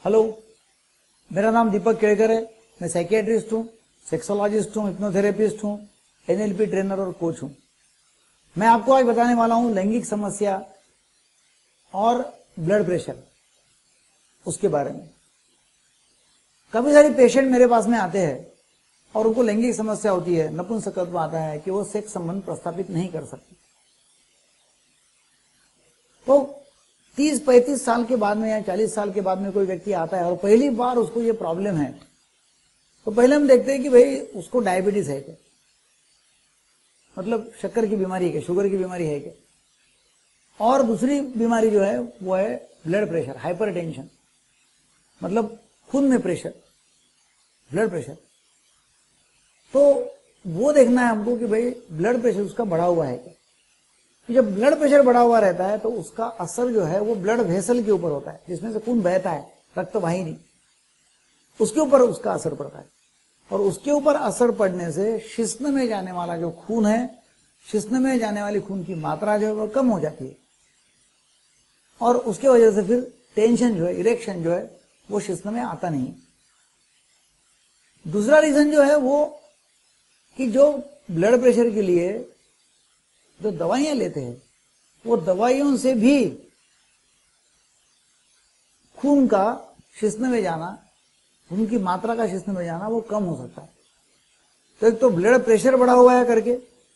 Hello, मेरा नाम दीपक केड़कर है। मैं साइकियाट्रिस्ट हूँ, सेक्सोलॉजिस्ट हूँ, हिप्नोथेरेपिस्ट हूँ, एनएलपी ट्रेनर और कोच हूँ। मैं आपको आज बताने वाला हूँ लैंगिक समस्या और ब्लड प्रेशर, उसके बारे में। काफी सारे पेशेंट मेरे पास में आते हैं और उनको लैंगिक समस्या होती है, नपुंसकत्व आता है कि वो सेक्स संबंध प्रस्थापित नहीं कर सकते। तो 30-35 साल के बाद में या 40 साल के बाद में कोई व्यक्ति आता है और पहली बार उसको ये प्रॉब्लम है, तो पहले हम देखते हैं कि भाई उसको डायबिटीज है क्या, मतलब शक्कर की बीमारी है क्या, शुगर की बीमारी है क्या। और दूसरी बीमारी जो है वो है ब्लड प्रेशर, हाइपरटेंशन, मतलब खून में प्रेशर, ब्लड प्रेशर। तो वो देखना है हमको कि भाई ब्लड प्रेशर उसका बढ़ा हुआ है क्या। जब ब्लड प्रेशर बढ़ा हुआ रहता है तो उसका असर जो है वो ब्लड वेसल के ऊपर होता है, जिसमें से खून बहता है, रक्तवाहिनी, उसके ऊपर उसका असर पड़ता है। और उसके ऊपर असर पड़ने से शिश्न में जाने वाला जो खून है, शिश्न में जाने वाली खून की मात्रा जो है वो कम हो जाती है और उसके वजह से फिर टेंशन जो है, इरेक्शन जो है वो शिश्न में आता नहीं। दूसरा रीजन जो है वो कि जो ब्लड प्रेशर के लिए जो दवाइयां लेते हैं, वो दवाइयों से भी खून का शिश्न में जाना, खून की मात्रा का शिश्न में जाना वो कम हो सकता है। तो एक तो ब्लड प्रेशर बढ़ा हुआ है करके,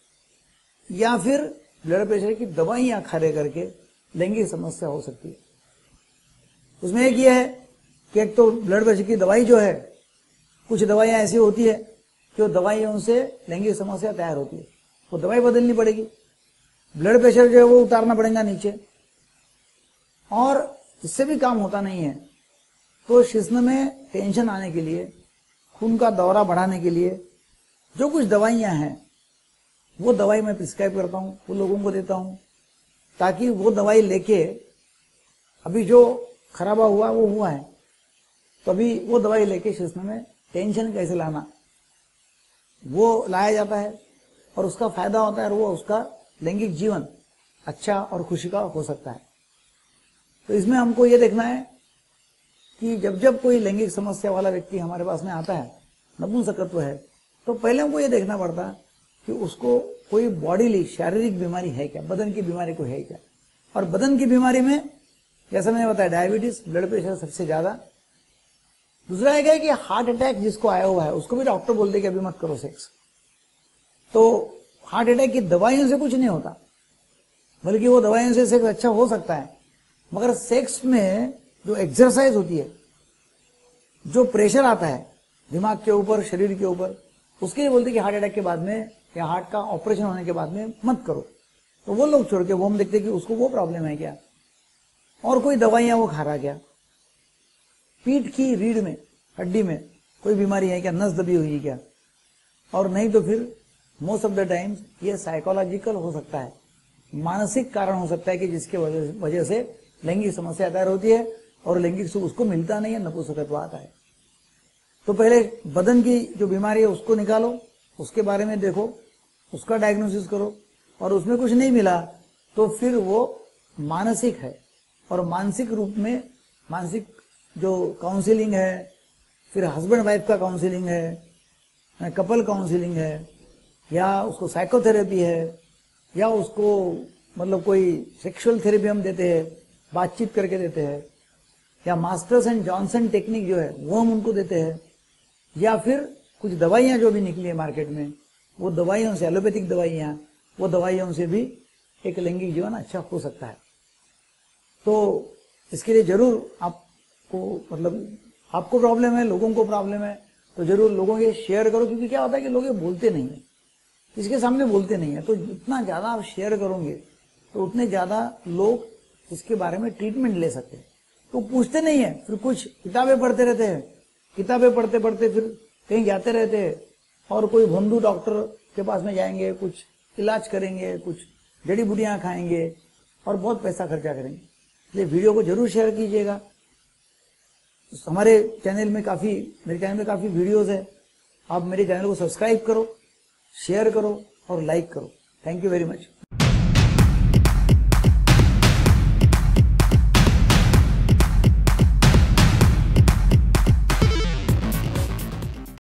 या फिर ब्लड प्रेशर की दवाइयां खा रहे करके लैंगिक समस्या हो सकती है। उसमें एक ये है कि एक तो ब्लड प्रेशर की दवाई जो है, कुछ दवाइयां ऐसी होती है कि वो दवाइयों से लैंगिक समस्या तैयार होती है, वो दवाई बदलनी पड़ेगी, ब्लड प्रेशर जो है वो उतारना पड़ेगा नीचे। और इससे भी काम होता नहीं है तो शिश्न में टेंशन आने के लिए, खून का दौरा बढ़ाने के लिए जो कुछ दवाइयां हैं वो दवाई मैं प्रिस्क्राइब करता हूं, वो लोगों को देता हूं, ताकि वो दवाई लेके, अभी जो खराबा हुआ वो हुआ है, तो अभी वो दवाई लेके शिश्न में टेंशन कैसे लाना वो लाया जाता है और उसका फायदा होता है और वो उसका लैंगिक जीवन अच्छा और खुशी का हो सकता है। तो इसमें हमको ये देखना है कि जब जब कोई लैंगिक समस्या वाला व्यक्ति हमारे पास में आता है, नपुंसकत्व है, तो पहले हमको ये देखना पड़ता है कि उसको कोई बॉडीली शारीरिक बीमारी है क्या, बदन की बीमारी को है क्या। और बदन की बीमारी में जैसा मैंने बताया डायबिटीज, ब्लड प्रेशर सबसे ज्यादा। दूसरा एक है कि हार्ट अटैक जिसको आया हुआ है उसको भी डॉक्टर बोलते कि अभी मत करो सेक्स। तो हार्ट अटैक की दवाइयों से कुछ नहीं होता, बल्कि वो दवाइयों से सेक्स अच्छा हो सकता है, मगर सेक्स में जो एक्सरसाइज होती है, जो प्रेशर आता है दिमाग के ऊपर, शरीर के ऊपर, उसके लिए बोलते कि हार्ट अटैक के बाद में या हार्ट का ऑपरेशन होने के बाद में मत करो। तो वो लोग छोड़ के वो हम देखते कि उसको वो प्रॉब्लम है क्या, और कोई दवाइयां वो खा रहा क्या, पीठ की रीढ़ में, हड्डी में कोई बीमारी है क्या, नस दबी हुई है क्या। और नहीं तो फिर मोस्ट ऑफ द टाइम्स ये साइकोलॉजिकल हो सकता है, मानसिक कारण हो सकता है कि जिसके वजह से लैंगिक समस्या तैयार होती है और लैंगिक सुख उसको मिलता नहीं है, नपुंसकत्व आता है। तो पहले बदन की जो बीमारी है उसको निकालो, उसके बारे में देखो, उसका डायग्नोसिस करो, और उसमें कुछ नहीं मिला तो फिर वो मानसिक है। और मानसिक रूप में, मानसिक जो काउंसलिंग है, फिर हस्बैंड वाइफ का काउंसलिंग है, कपल काउंसलिंग है, या उसको साइकोथेरेपी है, या उसको मतलब कोई सेक्सुअल थेरेपी हम देते हैं, बातचीत करके देते हैं, या मास्टर्स एंड जॉनसन टेक्निक जो है वो हम उनको देते हैं, या फिर कुछ दवाइयां जो भी निकली है मार्केट में, वो दवाइयों से, एलोपैथिक दवाइयां, वो दवाइयों से भी एक लैंगिक जीवन अच्छा हो सकता है। तो इसके लिए जरूर आपको, मतलब आपको प्रॉब्लम है, लोगों को प्रॉब्लम है, तो जरूर लोगों के शेयर करो, क्योंकि क्या होता है कि लोग ये बोलते नहीं है, इसके सामने बोलते नहीं है। तो जितना ज्यादा आप शेयर करोगे तो उतने ज्यादा लोग इसके बारे में ट्रीटमेंट ले सकते हैं। तो पूछते नहीं है, फिर कुछ किताबें पढ़ते रहते हैं, किताबें पढ़ते पढ़ते फिर कहीं जाते रहते हैं और कोई भोंदू डॉक्टर के पास में जाएंगे, कुछ इलाज करेंगे, कुछ जड़ी बूटियां खाएंगे और बहुत पैसा खर्चा करेंगे। इसलिए वीडियो को जरूर शेयर कीजिएगा। हमारे चैनल में मेरे चैनल में काफी वीडियोस है, आप मेरे चैनल को सब्सक्राइब करो, शेयर करो और लाइक करो। Thank you very much.